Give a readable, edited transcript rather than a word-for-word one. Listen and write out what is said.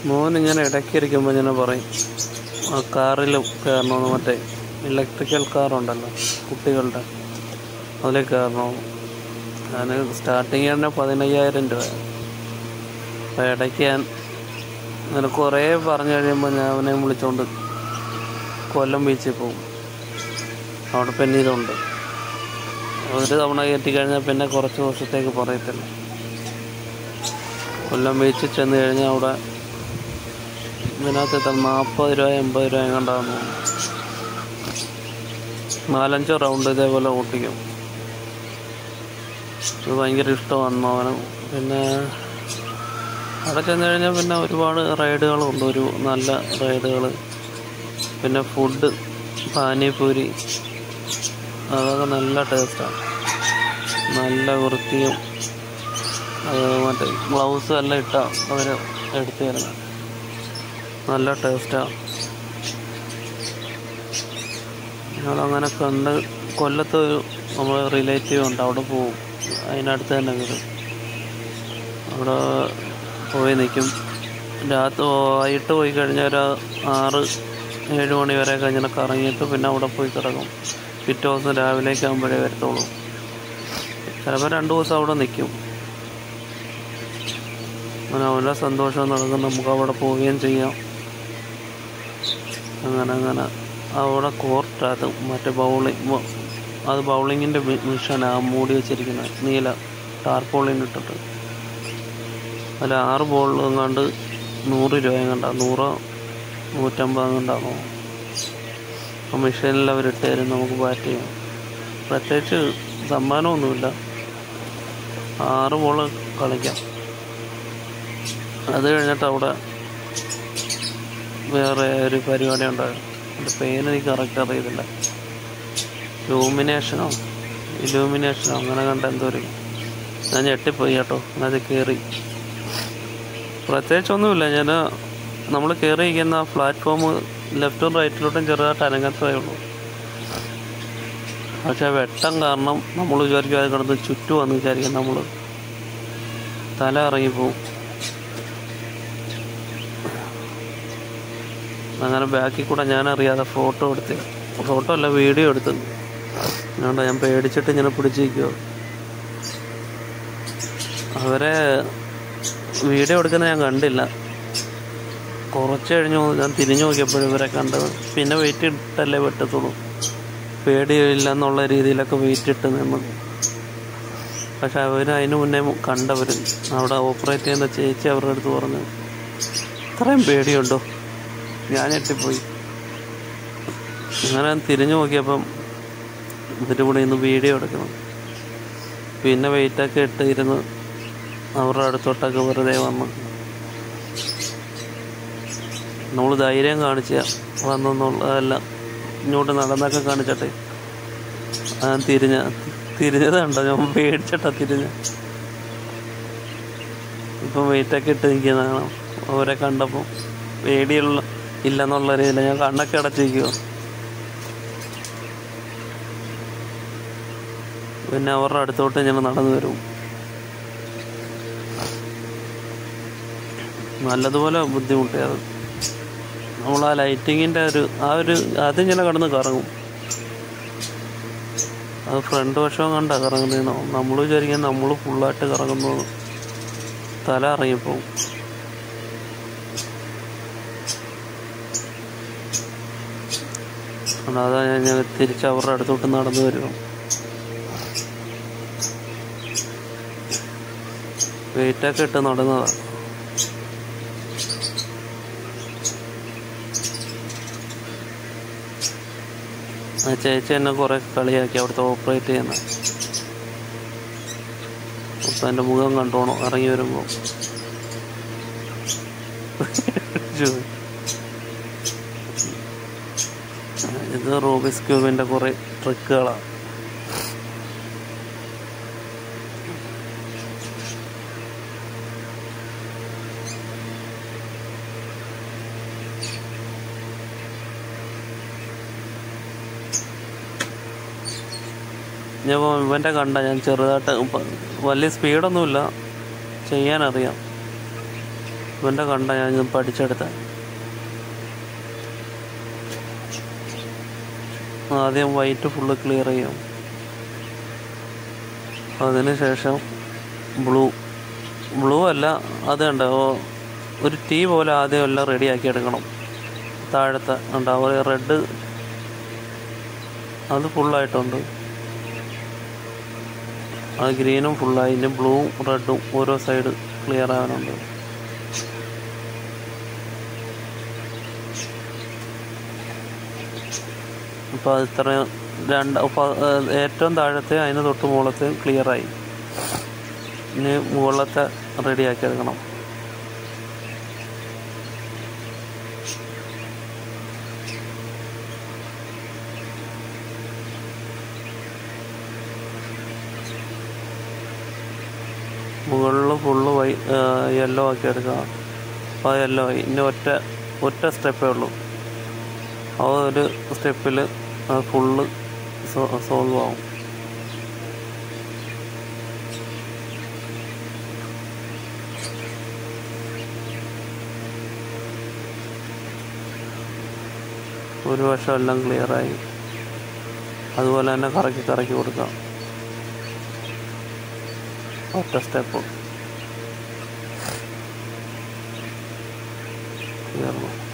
മോനിങ്ങനെ ഇടയ്ക്കിരിക്കുമ്പോൾ ഇങ്ങനെ പറയും ആ കാറിൽ കയറണമെന്ന്. മറ്റേ ഇലക്ട്രിക്കൽ കാറുണ്ടല്ലോ കുട്ടികളുടെ, അതിൽ കയറണം. ഞാൻ സ്റ്റാർട്ടിങ് തന്നെ 15,000 രൂപ. അപ്പോൾ ഇടയ്ക്ക് ഞാൻ അങ്ങനെ കുറേ പറഞ്ഞു കഴിയുമ്പോൾ ഞാൻ അവനെ വിളിച്ചുകൊണ്ട് കൊല്ലം ബീച്ചിൽ പോകും. അവിടെ പിന്നെ ഇതുണ്ട്. ഒരു തവണ കയറ്റിക്കഴിഞ്ഞാൽ പിന്നെ കുറച്ച് ദിവസത്തേക്ക് പറയത്തില്ല. കൊല്ലം ബീച്ചിൽ ചെന്ന് കഴിഞ്ഞാൽ അവിടെ ഇതിനകത്ത് 40 രൂപ 80 രൂപ എങ്ങാണ്ടാകുന്നു. 4-5 റൗണ്ട് ഇതേപോലെ ഓട്ടിക്കും. ഇത് ഭയങ്കര ഇഷ്ടമാണ് അവന്. പിന്നെ അവിടെ ചെന്ന് കഴിഞ്ഞാൽ പിന്നെ ഒരുപാട് റൈഡുകളുണ്ട്, ഒരു നല്ല റൈഡുകൾ. പിന്നെ ഫുഡ്, പാനിപൂരി, അതൊക്കെ നല്ല ടേസ്റ്റാണ്, നല്ല വൃത്തിയും. മറ്റേ ഗ്ലൗസ് എല്ലാം ഇട്ടാണ് അവർ എടുത്തു തരുന്നത്. നല്ല ടേസ്റ്റാണ്. ഞങ്ങളങ്ങനെ കണ്ട് കൊല്ലത്ത് നമ്മൾ റിലേറ്റീവ് ഉണ്ട്, അവിടെ പോവും. അതിനടുത്ത് തന്നെ വീട്. അവിടെ പോയി നിൽക്കും. വൈകിട്ട് പോയി കഴിഞ്ഞാൽ ഒരു 6-7 മണി വരെ കഴിഞ്ഞാൽ കറങ്ങിയിട്ട് പിന്നെ അവിടെ പോയി കിടക്കും. പിറ്റേ ദിവസം രാവിലേക്ക് ആകുമ്പോഴേ വരത്തുള്ളൂ. ചിലപ്പോൾ 2 ദിവസം അവിടെ നിൽക്കും. അങ്ങനെ അവൻ്റെ സന്തോഷം നടക്കും, നമുക്ക് അവിടെ പോവുകയും ചെയ്യാം. അങ്ങനെ അവിടെ കോർട്ടത് മറ്റേ ബൗളിങ്ങിൻ്റെ മിഷനാണ് മൂടി വെച്ചിരിക്കുന്നത്, നീല ടാർപോളിൻ ഇട്ടിട്ട്. അതിൽ 6 ബോളിൽ എങ്ങാണ്ട് 100 രൂപ എങ്ങാണ്ടാണ്, 100-150 എങ്ങാണ്ടാണോ. ആ മെഷീനിൽ അവരിട്ട് തരും, നമുക്ക് ബാറ്റ് ചെയ്യാം. പ്രത്യേകിച്ച് സമ്മാനമൊന്നുമില്ല, 6 ബോൾ കളിക്കാം. അത് കഴിഞ്ഞിട്ട് അവിടെ വേറെ ഒരു പരിപാടി ഉണ്ടായിരുന്നു. എൻ്റെ പേര് എനിക്ക് കറക്റ്റ് അറിയത്തില്ല. ഇലൂമിനേഷനോ അങ്ങനെ കണ്ട എന്തോ ഒരു, ഞാൻ ഞെട്ടിപ്പോയി കേട്ടോ. അത് കയറി, പ്രത്യേകിച്ചൊന്നുമില്ല. നമ്മൾ കയറിയിരിക്കുന്ന പ്ലാറ്റ്ഫോം ലെഫ്റ്റും റൈറ്റിലോട്ടും ചെറുതായിട്ട് അനങ്ങത്തേ ഉള്ളൂ. പക്ഷേ വെട്ടം കാരണം നമ്മൾ വിചാരിക്കും അത് കിടന്ന് ചുറ്റും വന്ന് വിചാരിക്കും, നമ്മൾ തല ഇറങ്ങിപ്പോവും. അങ്ങനെ ബാക്കിൽ കൂടെ ഞാനറിയാതെ ഫോട്ടോ അല്ല വീഡിയോ എടുത്ത്. ഞാൻ പേടിച്ചിട്ട് ഇങ്ങനെ പിടിച്ചിരിക്കുമോ. അവരെ വീഡിയോ എടുക്കുന്നത് ഞാൻ കണ്ടില്ല. കുറച്ച് കഴിഞ്ഞു ഞാൻ തിരിഞ്ഞു നോക്കിയപ്പോഴും ഇവരെ കണ്ടത്. പിന്നെ വെയിറ്റ് ഇട്ടല്ലേ പറ്റത്തുള്ളൂ, പേടിയില്ല എന്നുള്ള രീതിയിലൊക്കെ വെയിറ്റ് ഇട്ട് നിന്ന്. പക്ഷെ അതിന് മുന്നേ കണ്ടവർ, അവിടെ ഓപ്പറേറ്റ് ചെയ്യുന്ന ചേച്ചി അവരുടെ അടുത്ത് പറഞ്ഞു, ഇത്രയും പേടിയുണ്ടോ? ഞാൻ ഞെട്ടിപ്പോയി. അങ്ങനെ തിരിഞ്ഞു നോക്കിയപ്പം ഇതിൻ്റെ കൂടെ ഇന്ന് വീഡിയോ എടുക്കണം. പിന്നെ വെയിറ്റൊക്കെ ഇട്ട് ഇരുന്ന് അവരുടെ അടുത്തോട്ടൊക്കെ വെറുതെ വന്ന് നമ്മൾ ധൈര്യം കാണിച്ച വന്നെന്നുള്ളതല്ല, ഇങ്ങോട്ട് നടന്നൊക്കെ കാണിച്ചിട്ടെ. ഞാൻ തിരിഞ്ഞത് കണ്ടോ? ഞാൻ പേടിച്ചിട്ടാ തിരിഞ്ഞ. ഇപ്പം വെയിറ്റൊക്കെ ഇട്ട് നിൽക്കുന്നതാണ്. അവരെ കണ്ടപ്പോൾ ഇല്ലെന്നുള്ള രീതിയിൽ ഞാൻ കണ്ണൊക്കെ അടച്ചിരിക്കുമോ. പിന്നെ അവരുടെ അടുത്തോട്ട് ഞാൻ നടന്നു വരും. നല്ലതുപോലെ ബുദ്ധിമുട്ടിയത്. നമ്മൾ ആ ലൈറ്റിങ്ങിൻ്റെ അതിങ്ങനെ കിടന്ന് കറങ്ങും. അത് ഫ്രണ്ട് വശം കണ്ടാ കറങ്ങുന്നതെന്നോ. നമ്മൾ വിചാരിക്കാൻ നമ്മൾ ഫുള്ളായിട്ട് കറങ്ങുന്നത്, തല ഇറങ്ങിപ്പോവും. അതാ ഞാൻ തിരിച്ച് അവരുടെ അടുത്തോട്ട് നടന്നു വരും. വെയിറ്റൊക്കെ ഇട്ട് നടന്നതാണ്. ആ ചേച്ചി എന്നെ കുറേ കളിയാക്കി, അവിടുത്തെ ഓപ്പറേറ്റ് ചെയ്യുന്ന. അപ്പം എൻ്റെ മുഖം കണ്ടോണം ഇറങ്ങി വരുമ്പോൾ. ഇത് റൂബിക്സ് ക്യൂബിൻ്റെ കുറേ ട്രിക്കുകളാണ്. ഇവൻ്റെ കണ്ട ഞാൻ ചെറുതായിട്ട്, വലിയ സ്പീഡൊന്നുമില്ല, ചെയ്യാനറിയാം. ഇവൻ്റെ കണ്ട ഞാൻ പഠിച്ചെടുത്ത. ആദ്യം വൈറ്റ് ഫുള്ള് ക്ലിയർ ചെയ്യും. അതിനുശേഷം ബ്ലൂ അല്ല, അത് കണ്ട ഒരു ടീ പോലെ ആദ്യം എല്ലാം റെഡിയാക്കി എടുക്കണം. താഴത്തെ ഉണ്ടാവും റെഡ്, അത് ഫുള്ളായിട്ടുണ്ട്. അത് ഗ്രീനും ഫുള്ളായി. ഇനി ബ്ലൂവും റെഡും ഓരോ സൈഡ് ക്ലിയർ ആകാനുണ്ട്. അപ്പോൾ അത് ഇത്രയും ഏറ്റവും താഴത്തെ അതിന് തൊട്ട് മുകളത്തെ ക്ലിയറായി. ഇനി മുകളിലത്തെ റെഡിയാക്കി എടുക്കണം. മുകളിൽ ഫുള്ള് യെല്ലോ ആക്കി എടുക്കുക. അപ്പോൾ യെല്ലോ ആയി. ഇനി ഒറ്റ സ്റ്റെപ്പേ ഉള്ളൂ. ആ ഒരു സ്റ്റെപ്പിൽ ഫുള്ള് സോൾവ് ആവും. ഒരു വശം എല്ലാം ക്ലിയറായി. അതുപോലെ തന്നെ കറക്കി കൊടുക്കാം. ഒറ്റ സ്റ്റെപ്പ് തീർന്നു.